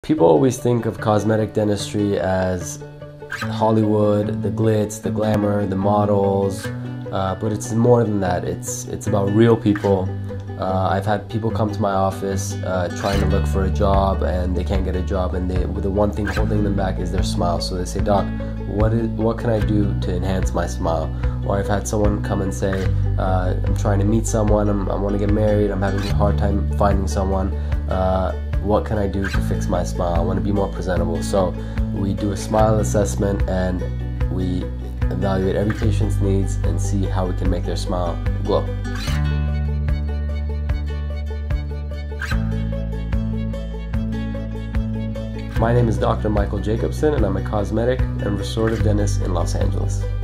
People always think of cosmetic dentistry as Hollywood, the glitz, the glamour, the models, but it's more than that. It's about real people. I've had people come to my office trying to look for a job and they can't get a job, and the one thing holding them back is their smile. So they say, "Doc, what can I do to enhance my smile?" Or I've had someone come and say, "I'm trying to meet someone, I want to get married, I'm having a hard time finding someone. What can I do to fix my smile? I want to be more presentable." So we do a smile assessment and we evaluate every patient's needs and see how we can make their smile glow. My name is Dr. Michael Jacobson, and I'm a cosmetic and restorative dentist in Los Angeles.